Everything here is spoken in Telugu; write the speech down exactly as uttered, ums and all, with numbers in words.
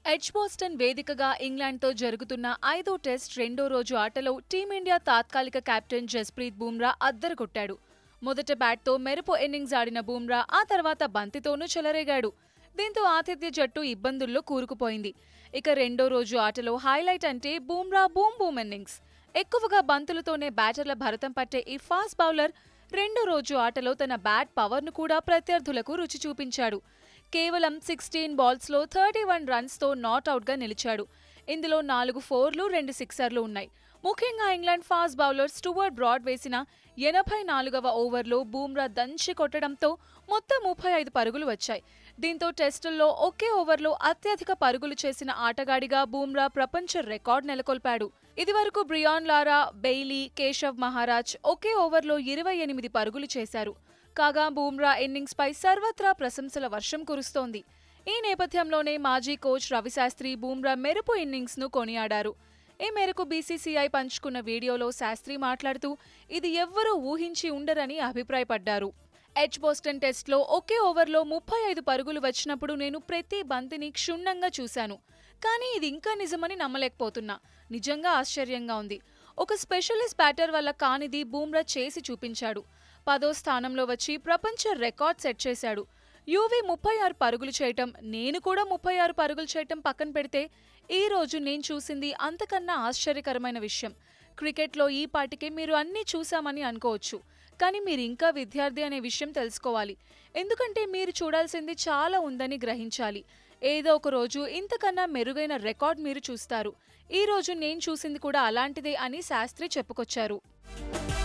ఎడ్జ్బాస్టన్ వేదికగా ఇంగ్లాండ్తో జరుగుతున్న ఐదో టెస్ట్ రెండో రోజు ఆటలో టీమిండియా తాత్కాలిక కెప్టెన్ జస్ప్రీత్ బుమ్రా అద్దరగొట్టాడు. మొదట బ్యాట్తో మెరుపు ఇన్నింగ్స్ ఆడిన బుమ్రా ఆ తర్వాత బంతితోనూ చెలరేగాడు. దీంతో ఆతిథ్య జట్టు ఇబ్బందుల్లో కూరుకుపోయింది. ఇక రెండో రోజు ఆటలో హైలైట్ అంటే బుమ్రా బూమ్ బూమ్ ఇన్నింగ్స్. ఎక్కువగా బంతులతోనే బ్యాటర్ల భరతం పట్టే ఈ ఫాస్ట్ బౌలర్ రెండో రోజు ఆటలో తన బ్యాట్ పవర్ను కూడా ప్రత్యర్థులకు రుచి చూపించాడు. కేవలం సిక్స్టీన్ బాల్స్లో థర్టీ వన్ రన్స్తో నాట్అవుట్గా నిలిచాడు. ఇందులో నాలుగు ఫోర్లు రెండు సిక్సర్లు ఉన్నాయి. ముఖ్యంగా England fast bowler Stuart Broad వేసిన ఎనభై నాలుగవ ఓవర్లో బుమ్రా దంచి కొట్టడంతో మొత్తం ముప్పై ఐదు పరుగులు వచ్చాయి. దీంతో టెస్టుల్లో ఒకే ఓవర్లో అత్యధిక పరుగులు చేసిన ఆటగాడిగా బుమ్రా ప్రపంచ రికార్డు నెలకొల్పాడు. ఇదివరకు Brian Lara, Bailey, Keshav Maharaj ఒకే ఓవర్లో ఇరవై ఎనిమిది పరుగులు చేశారు. కాగా బుమ్రా ఇన్నింగ్స్ పై సర్వత్రా ప్రశంసల వర్షం కురుస్తోంది. ఈ నేపథ్యంలోనే మాజీ కోచ్ రవి శాస్త్రి బుమ్రా మెరుపు ఇన్నింగ్స్ ను కొనియాడారు. ఈ మేరకు బీసీసీఐ పంచుకున్న వీడియోలో శాస్త్రి మాట్లాడుతూ ఇది ఎవ్వరూ ఊహించి ఉండరని అభిప్రాయపడ్డారు. ఎడ్జ్బాస్టన్ టెస్ట్లో ఒకే ఓవర్లో ముప్పై ఐదు పరుగులు వచ్చినప్పుడు నేను ప్రతి బంతిని క్షుణ్ణంగా చూశాను. కానీ ఇది ఇంకా నిజమని నమ్మలేకపోతున్నా. నిజంగా ఆశ్చర్యంగా ఉంది. ఒక స్పెషలిస్ట్ బ్యాటర్ వల్ల కానిది బుమ్రా చేసి చూపించాడు. పదో స్థానంలో వచ్చి ప్రపంచ రికార్డ్ సెట్ చేశాడు. యూవీ ముప్పై ఆరు పరుగులు చేయటం, నేను కూడా ముప్పై ఆరు పరుగులు చేయటం పక్కన పెడితే ఈ రోజు నేను చూసింది అంతకన్నా ఆశ్చర్యకరమైన విషయం. క్రికెట్లో ఈ పాటికే మీరు అన్నీ చూసామని అనుకోవచ్చు. కానీ మీరు ఇంకా విద్యార్థి అనే విషయం తెలుసుకోవాలి. ఎందుకంటే మీరు చూడాల్సింది చాలా ఉందని గ్రహించాలి. ఏదో ఒక రోజు ఇంతకన్నా మెరుగైన రికార్డ్ మీరు చూస్తారు. ఈ రోజు నేను చూసింది కూడా అలాంటిదే అని శాస్త్రి చెప్పుకొచ్చారు.